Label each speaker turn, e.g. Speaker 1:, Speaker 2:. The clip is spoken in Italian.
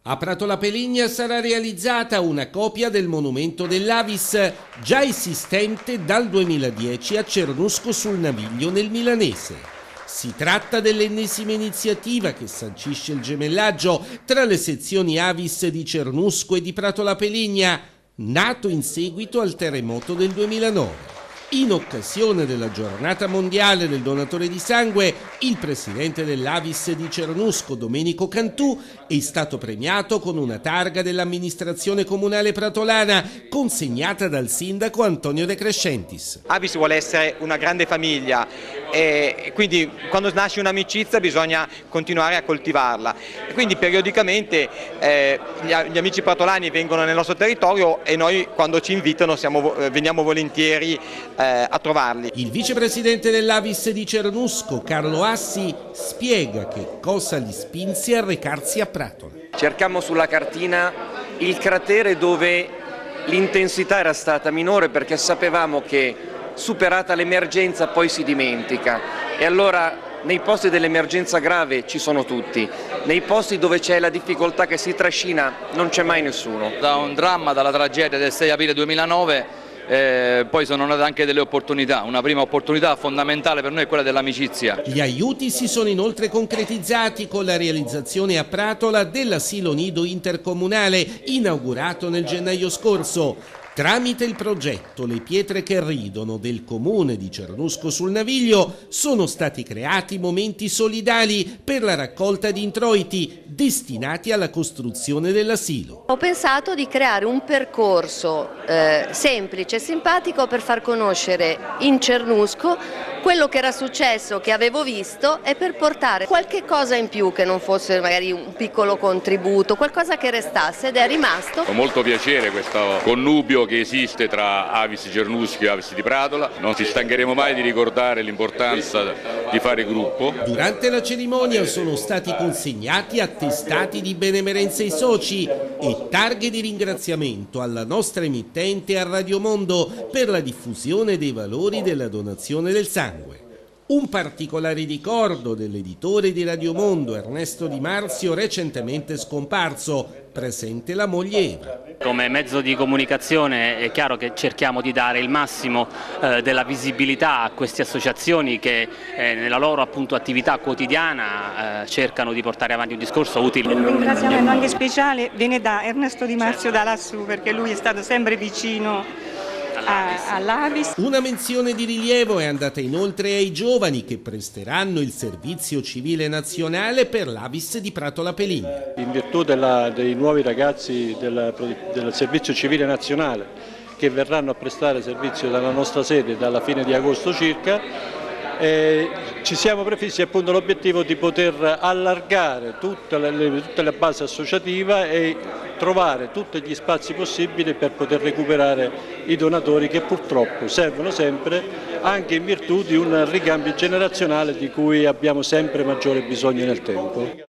Speaker 1: A Prato La Peligna sarà realizzata una copia del monumento dell'Avis già esistente dal 2010 a Cernusco sul Naviglio nel milanese. Si tratta dell'ennesima iniziativa che sancisce il gemellaggio tra le sezioni Avis di Cernusco e di Prato La Peligna, nato in seguito al terremoto del 2009. In occasione della giornata mondiale del donatore di sangue, il presidente dell'Avis di Cernusco, Domenico Cantù, è stato premiato con una targa dell'amministrazione comunale pratolana consegnata dal sindaco Antonio De Crescentis.
Speaker 2: Avis vuole essere una grande famiglia e quindi quando nasce un'amicizia bisogna continuare a coltivarla. E quindi periodicamente gli amici pratolani vengono nel nostro territorio e noi quando ci invitano veniamo volentieri a trovarli.
Speaker 1: Il vicepresidente dell'Avis di Cernusco, Carlo Assi, spiega che cosa li spinse a recarsi a Pratola.
Speaker 3: Cercammo sulla cartina il cratere dove l'intensità era stata minore perché sapevamo che superata l'emergenza poi si dimentica e allora nei posti dell'emergenza grave ci sono tutti, nei posti dove c'è la difficoltà che si trascina non c'è mai nessuno.
Speaker 4: Da un dramma, dalla tragedia del 6 aprile 2009 poi sono nate anche delle opportunità. Una prima opportunità fondamentale per noi è quella dell'amicizia.
Speaker 1: Gli aiuti si sono inoltre concretizzati con la realizzazione a Pratola dell'asilo nido intercomunale inaugurato nel gennaio scorso. Tramite il progetto Le pietre che ridono del comune di Cernusco sul Naviglio sono stati creati momenti solidali per la raccolta di introiti destinati alla costruzione dell'asilo.
Speaker 5: Ho pensato di creare un percorso semplice e simpatico per far conoscere in Cernusco quello che era successo, che avevo visto, e per portare qualche cosa in più che non fosse magari un piccolo contributo, qualcosa che restasse, ed è rimasto.
Speaker 6: Ho molto piacere questo connubio che esiste tra Avis Cernusco e Avis di Pratola. Non ci stancheremo mai di ricordare l'importanza di fare gruppo.
Speaker 1: Durante la cerimonia sono stati consegnati attestati di benemerenza ai soci e targhe di ringraziamento alla nostra emittente e a Radiomondo per la diffusione dei valori della donazione del sangue. Un particolare ricordo dell'editore di Radiomondo Ernesto Di Marzio, recentemente scomparso, presente la moglie Eva.
Speaker 7: Come mezzo di comunicazione è chiaro che cerchiamo di dare il massimo della visibilità a queste associazioni che nella loro appunto attività quotidiana cercano di portare avanti un discorso utile.
Speaker 8: Un ringraziamento anche speciale viene da Ernesto Di Marzio da lassù, perché lui è stato sempre vicino all'Avis.
Speaker 1: Una menzione di rilievo è andata inoltre ai giovani che presteranno il servizio civile nazionale per l'Avis di Prato La Peligna.
Speaker 9: In virtù dei nuovi ragazzi del servizio civile nazionale che verranno a prestare servizio dalla nostra sede dalla fine di agosto circa, ci siamo prefissi appunto l'obiettivo di poter allargare tutta la base associativa e trovare tutti gli spazi possibili per poter recuperare i donatori che purtroppo servono sempre, anche in virtù di un ricambio generazionale di cui abbiamo sempre maggiore bisogno nel tempo.